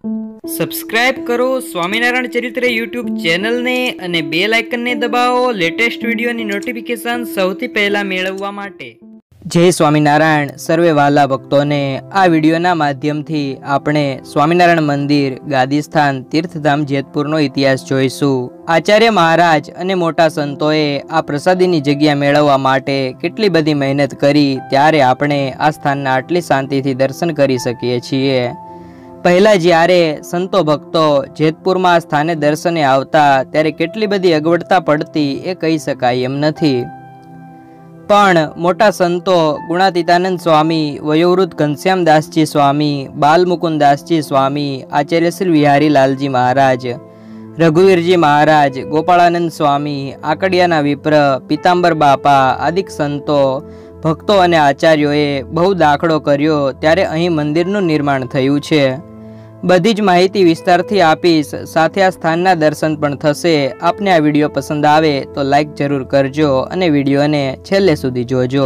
Subscribe કરો સ્વામિનારાયણ ચરિત્ર YouTube ચેનલને અને બેલ આઇકનને દબાવો લેટેસ્ટ વિડીયોની નોટિફિકેશન સૌથી પહેલા મેળવવા માટે। જય સ્વામિનારાયણ। સર્વે વાલા ભક્તોને આ વિડીયોના માધ્યમથી આપણે સ્વામિનારાયણ મંદિર ગાદીસ્થાન તીર્થધામ જેતપુરનો ઇતિહાસ જોઈશું। આચાર્ય મહારાજ અને મોટા સંતોએ આ પ્રસાદીની જગ્યા મેળવવા માટે કેટલી બધી મહેનત કરી, ત્યારે આપણે આ સ્થાનના આટલી શાંતિથી દર્શન કરી શકીએ છીએ। પહેલા જ્યારે સંતો ભક્તો જેતપુરમાં આ સ્થાને દર્શને આવતા ત્યારે કેટલી બધી અગવડતા પડતી એ કહી શકાય એમ નથી। પણ મોટા સંતો ગુણાતીતાનંદ સ્વામી, વયોવૃદ્ધ ઘનશ્યામદાસજી સ્વામી, બાલમુકુદાસજી સ્વામી, આચાર્ય શ્રી વિહારીલાલજી મહારાજ, રઘુવીરજી મહારાજ, ગોપાળાનંદ સ્વામી, આકડિયાના વિપ્ર, પીતાંબર બાપા આદિક સંતો ભક્તો અને આચાર્યોએ બહુ દાખલો કર્યો ત્યારે અહીં મંદિરનું નિર્માણ થયું છે। બધી જ માહિતી વિસ્તારથી આપીશ, સાથે આ સ્થાનના દર્શન પણ થશે। આપને આ વિડીયો પસંદ આવે તો લાઈક જરૂર કરજો અને વિડીયોને છેલ્લે સુધી જોજો।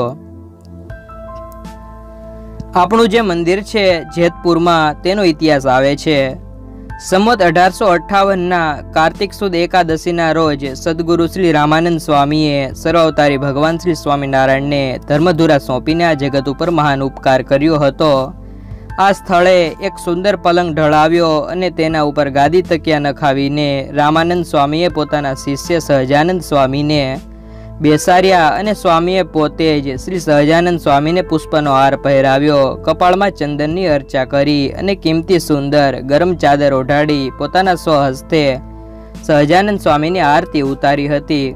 આપણું જે મંદિર છે જેતપુરમાં તેનો ઇતિહાસ આવે છે। સંવત 1858ના કાર્તિક સુદ એકાદશીના રોજ સદગુરુ શ્રી રામાનંદ સ્વામીએ સર્વાવતારી ભગવાન શ્રી સ્વામિનારાયણને ધર્મધુરા સોંપીને આ જગત ઉપર મહાન ઉપકાર કર્યો હતો। આ સ્થળે એક સુંદર પલંગ ઢળાવ્યો અને તેના ઉપર ગાદી તકિયા નખાવીને રામાનંદ સ્વામીએ પોતાના શિષ્ય સહજાનંદ સ્વામીને બેસાડ્યા અને સ્વામીએ પોતે જ શ્રી સહજાનંદ સ્વામીને પુષ્પનો હાર પહેરાવ્યો, કપાળમાં ચંદનની અર્ચા કરી અને કિંમતી સુંદર ગરમ ચાદર ઓઢાડી પોતાના સ્વહસ્તે સહજાનંદ સ્વામીની આરતી ઉતારી હતી।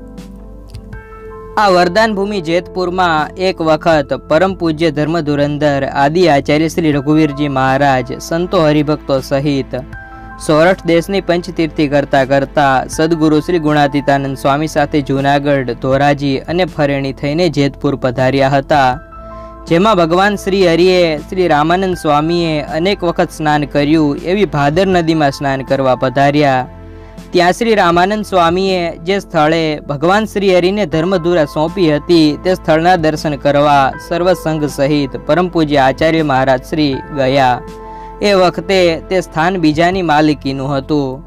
આ વરદાન ભૂમિ જેતપુરમાં એક વખત પરમ પૂજ્ય ધર્મ ધુરંધર આદિ આચાર્ય શ્રી રઘુવીરજી મહારાજ સંતો હરિભક્તો સહિત સોરઠ દેશની પંચતીર્થી કરતા સદગુરુ શ્રી ગુણાતીતાનંદ સ્વામી સાથે જૂનાગઢ, ધોરાજી અને ફરેણી થઈને જેતપુર પધાર્યા હતા, જેમાં ભગવાન શ્રી હરિએ શ્રી રામાનંદ સ્વામીએ અનેક વખત સ્નાન કર્યું એવી ભાદર નદીમાં સ્નાન કરવા પધાર્યા। ત્યાં શ્રી રામાનંદ સ્વામીએ જે સ્થળે ભગવાન શ્રી હરિને ધર્મધુરા સોંપી હતી તે સ્થળના દર્શન કરવા સર્વ સંઘ સહિત પરમ પૂજ્ય આચાર્ય મહારાજ શ્રી ગયા। એ વખતે તે સ્થાન બીજાની માલિકીનું હતું,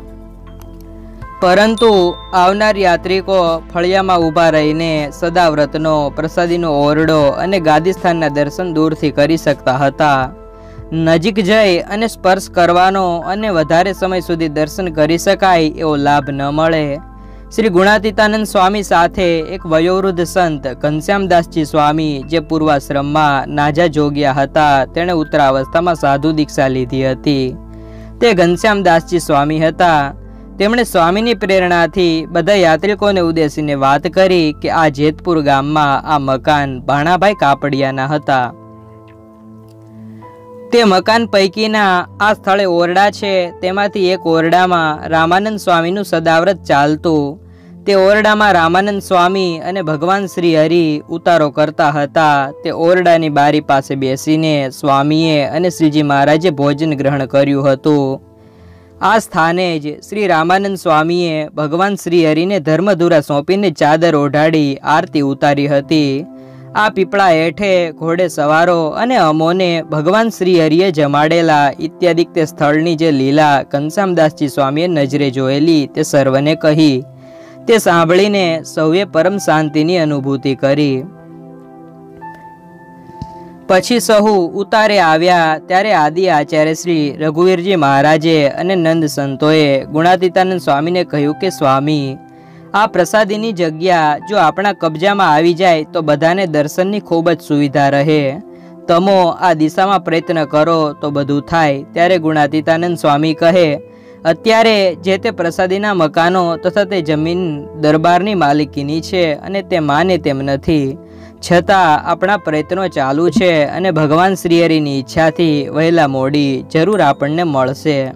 પરંતુ આવનાર યાત્રિકો ફળિયામાં ઊભા રહીને સદાવ્રતનો, પ્રસાદીનો ઓરડો અને ગાદીસ્થાનના દર્શન દૂરથી કરી શકતા હતા। નજીક જઈ અને સ્પર્શ કરવાનો અને વધારે સમય સુધી દર્શન કરી શકાય એવો લાભ ન મળે। શ્રી ગુણાતીતાનંદ સ્વામી સાથે એક વયોવૃદ્ધ સંત ઘનશ્યામદાસજી સ્વામી, જે પૂર્વાશ્રમમાં નાજા જોગ્યા હતા, તેણે ઉત્તરાવસ્થામાં સાધુ દીક્ષા લીધી હતી। તે ઘનશ્યામદાસજી સ્વામી હતા। તેમણે સ્વામીની પ્રેરણાથી બધા યાત્રિકોને ઉદ્દેશીને વાત કરી કે આ જેતપુર ગામમાં આ મકાન ભાણાભાઈ કાપડિયાના હતા। તે મકાન પૈકીના આ સ્થળે ઓરડા છે, તેમાંથી એક ઓરડામાં રામાનંદ સ્વામીનું સદાવ્રત ચાલતું। તે ઓરડામાં રામાનંદ સ્વામી અને ભગવાન શ્રી હરિ ઉતારો કરતા હતા। તે ઓરડાની બારી પાસે બેસીને સ્વામીએ અને શ્રીજી મહારાજે ભોજન ગ્રહણ કર્યું હતું। આ સ્થાને જ શ્રી રામાનંદ સ્વામીએ ભગવાન શ્રી હરિને ધર્મધુરા સોંપીને ચાદર ઓઢાડી આરતી ઉતારી હતી। આ પીપળા હેઠે ઘોડે સવારો અને અમોને ભગવાન શ્રી હરિએ જમાડેલા ઇત્યાદિ તે સ્થળની જે લીલા ઘનશ્યામદાસજી સ્વામીએ નજરે જોયેલી તે સર્વને કહી। તે સાંભળીને સૌએ પરમ શાંતિની અનુભૂતિ કરી। પછી સહુ ઉતારે આવ્યા ત્યારે આદિ આચાર્ય શ્રી રઘુવીરજી મહારાજે અને નંદ સંતોએ ગુણાતીતાનંદ સ્વામીને કહ્યું કે સ્વામી, આ પ્રસાદીની જગ્યા જો આપણા કબજામાં આવી જાય તો બધાને દર્શનની ખૂબ જ સુવિધા રહે। તમો આ દિશામાં પ્રયત્ન કરો તો બધું થાય। ત્યારે ગુણાતીતાનંદ સ્વામી કહે, અત્યારે જે તે પ્રસાદીના મકાનો તથા તે જમીન દરબારની માલિકીની છે અને તે માને તેમ નથી, છતાં આપણા પ્રયત્નો ચાલુ છે અને ભગવાન શ્રી હરિની ઈચ્છાથી વહેલા મોડી જરૂર આપણને મળશે।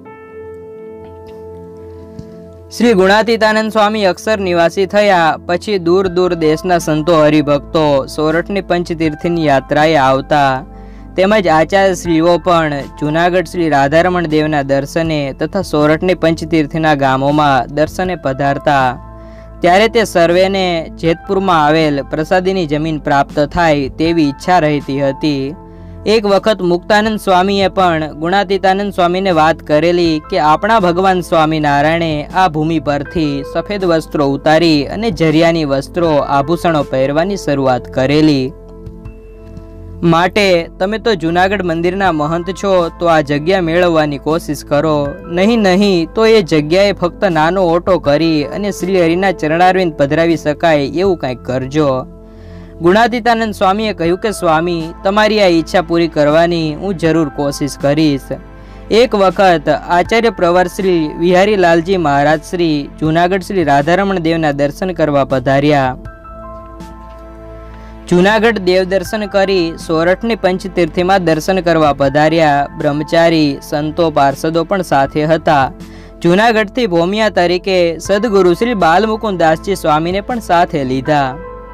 શ્રી ગુણાતીતાનંદ સ્વામી અક્ષર નિવાસી થયા પછી દૂર દૂર દેશના સંતો હરિભક્તો સોરઠની પંચતીર્થની યાત્રાએ આવતા, તેમજ આચાર્યશ્રીઓ પણ જૂનાગઢ શ્રી રાધારમણ દેવના દર્શને તથા સોરઠની પંચતીર્થના ગામોમાં દર્શને પધારતા। ત્યારે તે સર્વેને જેતપુરમાં આવેલ પ્રસાદીની જમીન પ્રાપ્ત થાય તેવી ઈચ્છા રહેતી હતી। એક વખત મુક્તાનંદ સ્વામીએ પણ ગુણાતીતાનંદ સ્વામીને વાત કરેલી કે આપણા ભગવાન સ્વામિનારાયણે આ ભૂમિ પરથી સફેદ વસ્ત્રો ઉતારી અને જરિયાની વસ્ત્રો આભૂષણો પહેરવાની શરૂઆત કરેલી. માટે તમે તો જૂનાગઢ મંદિરના મહંત છો તો આ જગ્યા મેળવવાની કોશિશ કરો, નહીં તો એ જગ્યાએ ફક્ત નાનો ઓટો કરી અને શ્રી હરિના ચરણારવિંદ પધરાવી શકાય એવું કંઈક કરજો. ગુણાતીતાનંદ સ્વામીએ કહ્યું કે સ્વામી, તમારી આ ઈચ્છા પૂરી કરવાની હું જરૂર કોશિશ કરીશ. એક વખત આચાર્ય પ્રવર શ્રી વિહારી લાલજી મહારાજ શ્રી જૂનાગઢ શ્રી રાધારમણ દેવના દર્શન કરવા પધાર્યા. જૂનાગઢ દેવ દર્શન કરી સોરઠની પંચતીર્થીમાં દર્શન કરવા પધાર્યા. બ્રહ્મચારી સંતો પાર્ષદો પણ સાથે હતા. જૂનાગઢથી ભોમિયા તરીકે સદગુરુ શ્રી બાલમુકુદાસજી સ્વામીને પણ સાથે લીધા.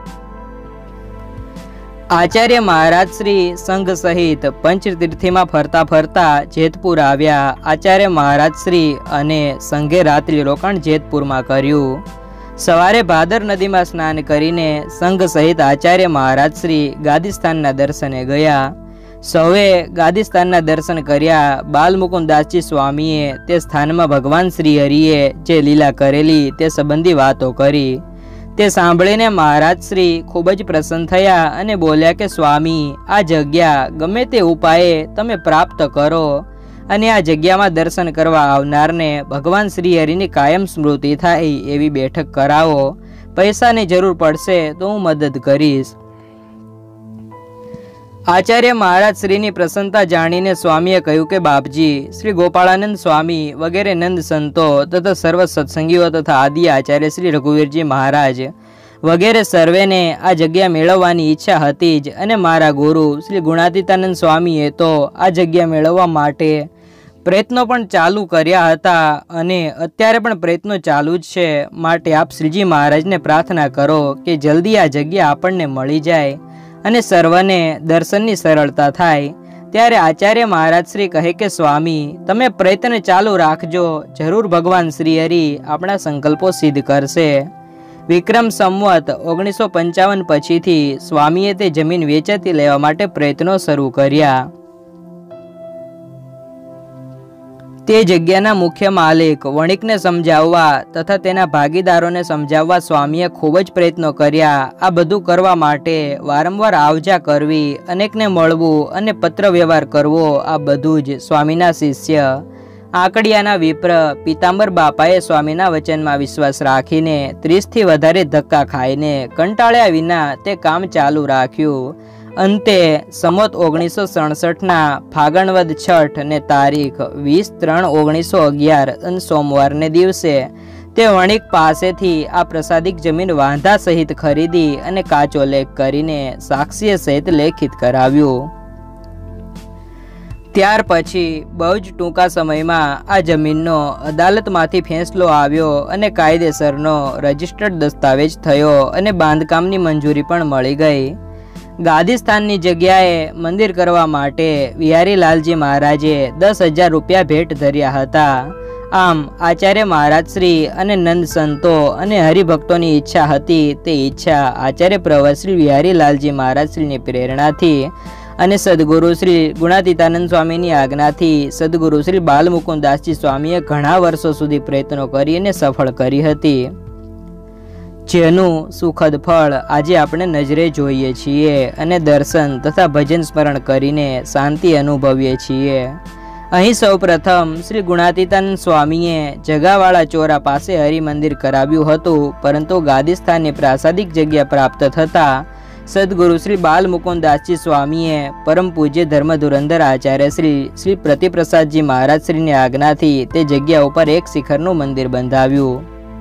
આચાર્ય મહારાજ શ્રી સંઘ સહિત પંચતીર્થીમાં ફરતા ફરતા જેતપુર આવ્યા. આચાર્ય મહારાજ શ્રી અને સંઘે રાત્રિ રોકાણ જેતપુરમાં કર્યું. સવારે ભાદર નદીમાં સ્નાન કરીને સંઘ સહિત આચાર્ય મહારાજ શ્રી ગાદીસ્થાનના દર્શને ગયા. સૌએ ગાદીસ્થાનના દર્શન કર્યા. બાલમુકુદાસજી સ્વામીએ તે સ્થાનમાં ભગવાન શ્રી હરિએ જે લીલા કરેલી તે સંબંધી વાતો કરી. તે સાંભળીને મહારાજ શ્રી ખૂબ જ પ્રસન્ન થયા અને બોલ્યા કે સ્વામી, આ જગ્યા ગમે તે ઉપાયે તમે પ્રાપ્ત કરો અને આ જગ્યામાં દર્શન કરવા આવનારને ભગવાન શ્રી હરિની કાયમ સ્મૃતિ થાય એવી બેઠક કરાવો. પૈસાની જરૂર પડશે તો હું મદદ કરીશ. આચાર્ય મહારાજ શ્રીની પ્રસન્નતા જાણીને સ્વામીએ કહ્યું કે બાપજી, શ્રી ગોપાળાનંદ સ્વામી વગેરે નંદ સંતો તથા સર્વ સત્સંગીઓ તથા આદિ આચાર્ય શ્રી રઘુવીરજી મહારાજ વગેરે સર્વેને આ જગ્યા મેળવવાની ઈચ્છા હતી જ અને મારા ગુરુ શ્રી ગુણાતીતાનંદ સ્વામીએ તો આ જગ્યા મેળવવા માટે પ્રયત્નો પણ ચાલુ કર્યા હતા અને અત્યારે પણ પ્રયત્નો ચાલુ જ છે. માટે આપ શ્રીજી મહારાજને પ્રાર્થના કરો કે જલ્દી આ જગ્યા આપણને મળી જાય અને સર્વને દર્શનની સરળતા થાય. ત્યારે આચાર્ય મહારાજ શ્રી કહે કે સ્વામી, તમે પ્રયત્ન ચાલુ રાખજો, જરૂર ભગવાન શ્રી હરિ આપણા સંકલ્પો સિદ્ધ કરશે. વિક્રમ સંવત 1955 પછીથી સ્વામીએ તે જમીન વેચાતી લેવા માટે પ્રયત્નો શરૂ કર્યા. તે જગ્યાના મુખ્ય માલિક વણિકને સમજાવવા તથા તેના ભાગીદારોને સમજાવવા સ્વામીએ ખૂબ જ પ્રયત્નો કર્યા. આ બધું કરવા માટે વારંવાર આવજા કરવી, અનેકને મળવું અને પત્ર વ્યવહાર કરવો, આ બધું જ સ્વામીના શિષ્ય આંકડિયાના વિપ્ર પીતાંબર બાપાએ સ્વામીના વચનમાં વિશ્વાસ રાખીને 30થી વધારે ધક્કા ખાઈને કંટાળ્યા વિના તે કામ ચાલુ રાખ્યું. અંતે સંવત 1967ના ફાગણવદ છઠ ને તારીખ 20/3/1911 અને સોમવારને દિવસે તે વણિક પાસેથી આ પ્રસાદિક જમીન વાંધા સહિત ખરીદી અને કાચો લેખ કરીને સાક્ષી સહિત લેખિત કરાવ્યું. ત્યાર પછી બહુ જ ટૂંકા સમયમાં આ જમીનનો અદાલતમાંથી ફેંસલો આવ્યો અને કાયદેસરનો રજિસ્ટર્ડ દસ્તાવેજ થયો અને બાંધકામની મંજૂરી પણ મળી ગઈ. ગાદીસ્થાનની જગ્યાએ મંદિર કરવા માટે વિહારી લાલજી મહારાજે 10,000 રૂપિયા ભેટ ધર્યા હતા. આમ આચાર્ય મહારાજ શ્રી અને નંદ સંતો અને હરિભક્તોની ઈચ્છા હતી. તે ઈચ્છા આચાર્ય પ્રવર શ્રી વિહારી લાલજી મહારાજ શ્રીની પ્રેરણાથી અને સદગુરુ શ્રી ગુણાતીતાનંદ સ્વામીની આજ્ઞાથી સદગુરુ શ્રી બાલમુકુદાસજી સ્વામીએ ઘણા વર્ષો સુધી પ્રયત્નો કરીને સફળ કરી હતી, જેનું સુખદ ફળ આજે આપણે નજરે જોઈએ છીએ અને દર્શન તથા ભજન સ્મરણ કરીને શાંતિ અનુભવીએ છીએ. અહીં સૌ પ્રથમ શ્રી ગુણાતીતાનંદ સ્વામીએ જગાવાળા ચોરા પાસે હરિમંદિર કરાવ્યું હતું, પરંતુ ગાદીસ્થાનની પ્રાસાદિક જગ્યા પ્રાપ્ત થતાં સદગુરુ શ્રી બાલમુકુદાસજી સ્વામીએ પરમ પૂજ્ય ધર્મધુરંધર આચાર્ય શ્રી પ્રતિપ્રસાદજી મહારાજ શ્રીની આજ્ઞાથી તે જગ્યા ઉપર એક શિખરનું મંદિર બંધાવ્યું.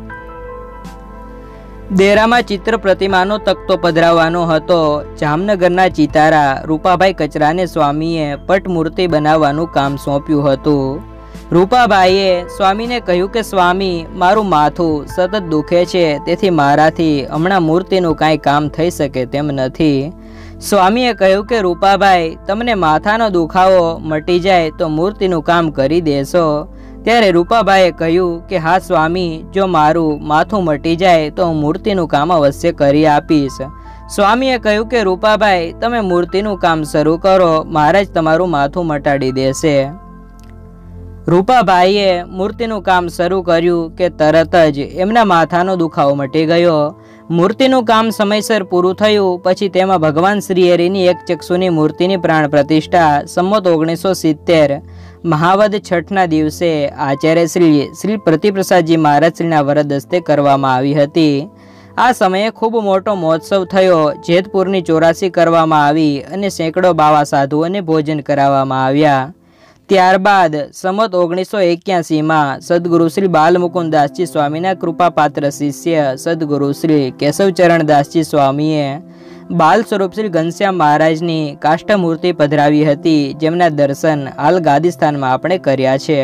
દેરામાં ચિત્ર પ્રતિમાનો તકતો પધરાવવાનો હતો. જામનગરના ચિતારા રૂપાભાઈ કચરાને સ્વામીએ પટમૂર્તિ બનાવવાનું કામ સોંપ્યું હતું. રૂપાભાઈએ સ્વામીને કહ્યું કે સ્વામી, મારું માથું સતત દુખે છે, તેથી મારાથી હમણાં મૂર્તિનું કાંઈ કામ થઈ શકે તેમ નથી. સ્વામીએ કહ્યું કે રૂપાભાઈ, તમને માથાનો દુખાવો મટી જાય તો મૂર્તિનું કામ કરી દેશો. ત્યારે રૂપાભાઈએ કહ્યું કે હા સ્વામી, જો મારું માથું મટી જાય તો હું મૂર્તિનું કામ અવશ્ય કરી આપીશ. સ્વામીએ કહ્યું કે રૂપાભાઈ, તમે મૂર્તિનું કામ શરૂ કરો, મહારાજ તમારું માથું મટાડી દેશે. રૂપાભાઈએ મૂર્તિનું કામ શરૂ કર્યું કે તરત જ એમના માથાનો દુખાવો મટી ગયો. મૂર્તિનું કામ સમયસર પૂરું થયું. પછી તેમાં ભગવાન શ્રી હરિની એક ચક્ષુની મૂર્તિની પ્રાણ પ્રતિષ્ઠા સંમત 1970 મહાવદ છઠના દિવસે આચાર્ય શ્રી પ્રતિપ્રસાદજી મહારાજશ્રીના વરદ હસ્તે કરવામાં આવી હતી. આ સમયે ખૂબ મોટો મહોત્સવ થયો. જેતપુરની 84 કરવામાં આવી અને સેંકડો બાવા સાધુઓને ભોજન કરાવવામાં આવ્યા. ત્યારબાદ સંમત 1981માં સદગુરુ શ્રી બાલમુકુદાસજી સ્વામીના કૃપાપાત્ર શિષ્ય સદગુરુ શ્રી કેશવચરણદાસજી સ્વામીએ બાલ સ્વરૂપ શ્રી ઘનશ્યામ મહારાજની કાષ્ઠ મૂર્તિ પધરાવી હતી, જેમના દર્શન હાલ ગાદીસ્થાનમાં આપણે કર્યા છે.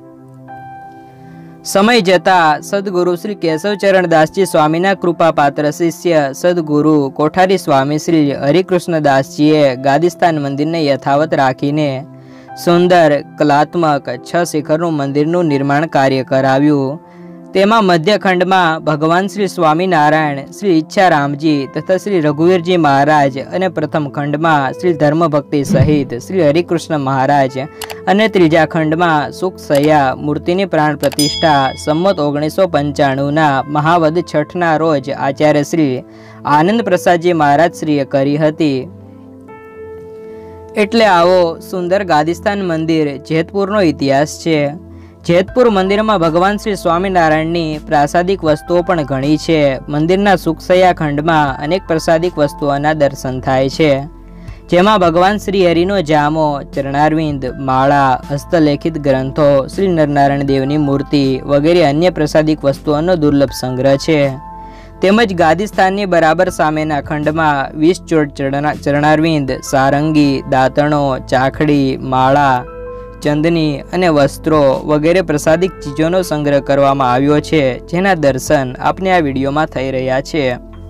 સમય જતા સદગુરુ શ્રી કેશવચરણદાસજી સ્વામીના કૃપાપાત્ર શિષ્ય સદગુરુ કોઠારી સ્વામી શ્રી હરિકૃષ્ણદાસજીએ ગાદીસ્થાન મંદિરને યથાવત રાખીને સુંદર કલાત્મક 6 શિખરનું મંદિરનું નિર્માણ કાર્ય કરાવ્યું. તેમાં મધ્યખંડમાં ભગવાન શ્રી સ્વામિનારાયણ, શ્રી ઈચ્છારામજી તથા શ્રી રઘુવીરજી મહારાજ અને પ્રથમ ખંડમાં શ્રી ધર્મભક્તિ સહિત શ્રી હરિકૃષ્ણ મહારાજ અને ત્રીજા ખંડમાં સુખસયા મૂર્તિની પ્રાણ પ્રતિષ્ઠા સંમત 1995ના મહાવદ છઠના રોજ આચાર્ય શ્રી આનંદ પ્રસાદજી મહારાજશ્રીએ કરી હતી. એટલે આવો સુંદર ગાદીસ્થાન મંદિર જેતપુરનો ઇતિહાસ છે. જેતપુર મંદિરમાં ભગવાન શ્રી સ્વામિનારાયણની પ્રાસાદિક વસ્તુઓ પણ ઘણી છે. મંદિરના સુખસયા ખંડમાં અનેક પ્રસાદિક વસ્તુઓના દર્શન થાય છે, જેમાં ભગવાન શ્રી હરિનો જામો, ચરણારવિંદ, માળા, હસ્તલેખિત ગ્રંથો, શ્રી નરનારાયણ દેવની મૂર્તિ વગેરે અન્ય પ્રસાદિક વસ્તુઓનો દુર્લભ સંગ્રહ છે. તેમજ ગાદીસ્થાનની બરાબર સામેના ખંડમાં 20 ચરણારવિંદ, સારંગી, દાંતણો, ચાખડી, માળા, ચંદની અને વસ્ત્રો વગેરે પ્રસાદિક ચીજોનો સંગ્રહ કરવામાં આવ્યો છે, જેના દર્શન આપને આ વિડીયોમાં થઈ રહ્યા છે.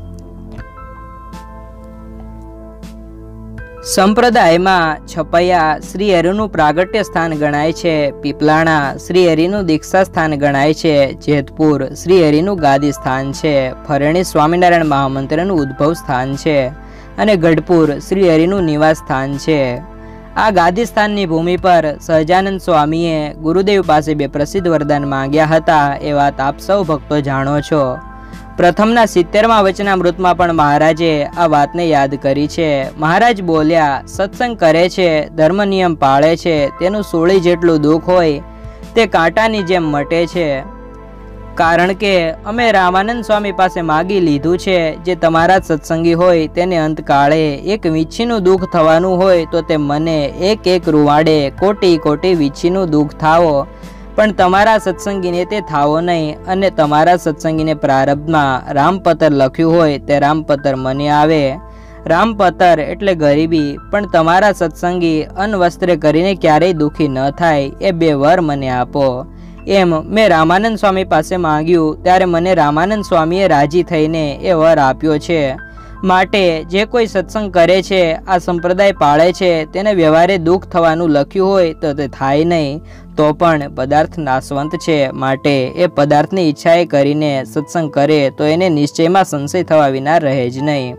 સંપ્રદાયમાં છપૈયા શ્રી હરિનું પ્રાગટ્ય સ્થાન ગણાય છે. પીપલાણા શ્રી હરિનું દીક્ષા સ્થાન ગણાય છે. જેતપુર શ્રી હરિનું ગાદી સ્થાન છે. ફરેણી સ્વામિનારાયણ મહામંત્રનું ઉદ્ભવ સ્થાન છે અને ગઢપુર શ્રી હરિનું નિવાસ સ્થાન છે. આ ગાદી સ્થાનની ભૂમિ પર સહજાનંદ સ્વામીએ ગુરુદેવ પાસે 2 પ્રસિદ્ધ વરદાન માંગ્યા હતા. એ વાત આપ સૌ ભક્તો જાણો છો. પ્રથમના 70મા વચનામૃતમાં પણ મહારાજે આ વાતને યાદ કરી છે. મહારાજ બોલ્યા, સત્સંગ કરે છે, ધર્મ નિયમ પાળે છે, તેનું સોળી જેટલું દુઃખ હોય તે કાંટાની જેમ મટે છે. કારણ કે અમે રામાનંદ સ્વામી પાસે માગી લીધું છે, જે તમારા સત્સંગી હોય તેને અંતકાળે એક વીંછીનું દુઃખ થવાનું હોય તો તે મને એક રૂવાડે કોટી વીંછીનું દુઃખ થાવો, પણ તમારા સત્સંગીને તે થાવો નહીં. અને તમારા સત્સંગીને પ્રારબ્ધમાં રામપત્ર લખ્યું હોય તે રામપત્ર મને આવે. રામપત્ર એટલે ગરીબી, પણ તમારા સત્સંગી અન્વસ્ત્રે કરીને ક્યારેય દુઃખી ન થાય એ 2 વર મને આપો. એમ મેં રામાનંદ સ્વામી પાસે માંગ્યું, ત્યારે મને રામાનંદ સ્વામીએ રાજી થઈને એ વર આપ્યો છે. માટે જે કોઈ સત્સંગ કરે છે, આ સંપ્રદાય પાળે છે, તેને વ્યવહારે દુઃખ થવાનું લખ્યું હોય તો તે થાય નહીં. તો પણ પદાર્થ નાશવંત છે, માટે એ પદાર્થની ઈચ્છાએ કરીને સત્સંગ કરે તો એને નિશ્ચયમાં સંશય થવા વિના રહે જ નહીં.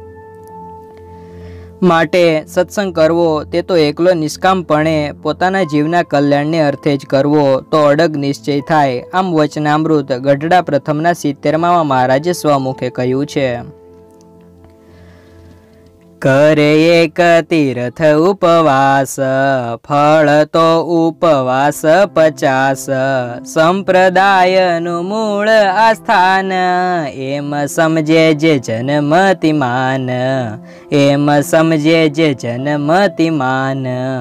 માટે સત્સંગ કરવો તે તો એકલો નિષ્કામપણે પોતાના જીવના કલ્યાણને અર્થે જ કરવો તો અડગ નિશ્ચય થાય. આમ વચનામૃત ગઢડા પ્રથમના 70મા મહારાજે સ્વમુખે કહ્યું છે. કરે એક તીર્થ ઉપવાસ, ફળ તો ઉપવાસ 50. સંપ્રદાયનું મૂળ આસ્થાન, એમ સમજે જે જનમતિમાન, એમ સમજે જે જનમતિમાન.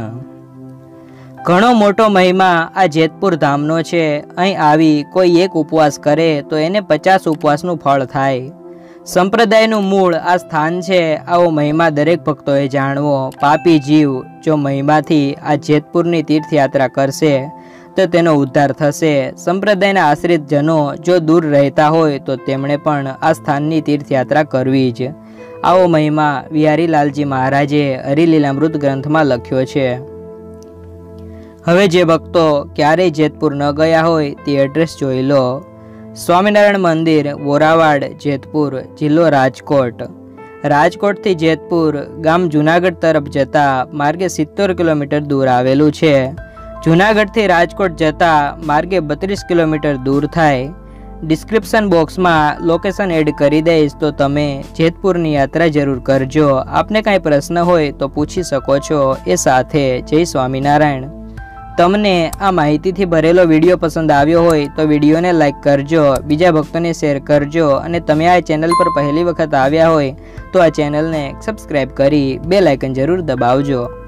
ઘણો મોટો મહિમા આ જેતપુર ધામનો છે. અહીં આવી કોઈ એક ઉપવાસ કરે તો એને 50 ઉપવાસનું ફળ થાય. સંપ્રદાયનું મૂળ આ સ્થાન છે. આવો મહિમા દરેક ભક્તોએ જાણવો. પાપી જીવ જો મહિમાથી આ જેતપુરની તીર્થયાત્રા કરશે તો તેનો ઉદ્ધાર થશે. સંપ્રદાયના આશ્રિત જનો જો દૂર રહેતા હોય તો તેમણે પણ આ સ્થાનની તીર્થયાત્રા કરવી જ. આવો મહિમા વિહારીલાલજી મહારાજે હરિલીલામૃત ગ્રંથમાં લખ્યો છે. હવે જે ભક્તો ક્યારેય જેતપુર ન ગયા હોય તે એડ્રેસ જોઈ લો. સ્વામિનારાયણ મંદિર, વોરાવાડ, જેતપુર, જિલ્લો રાજકોટ. રાજકોટથી જેતપુર ગામ જૂનાગઢ તરફ જતા માર્ગે 70 કિલોમીટર દૂર આવેલું છે. જૂનાગઢથી રાજકોટ જતા માર્ગે 32 કિલોમીટર દૂર થાય. ડિસ્ક્રિપ્શન બોક્સમાં લોકેશન એડ કરી દઈશ, તો તમે જેતપુરની યાત્રા જરૂર કરજો. આપને કાંઈ પ્રશ્ન હોય તો પૂછી શકો છો. એ સાથે જય સ્વામિનારાયણ. તમને આ માહિતીથી ભરેલો વિડીયો પસંદ આવ્યો હોય તો વિડીયોને લાઈક કરજો, બીજા ભક્તોને શેર કરજો અને તમે આ ચેનલ પર પહેલી વખત આવ્યા હોય તો આ ચેનલને સબસ્ક્રાઈબ કરી બેલ આઇકન જરૂર દબાવજો.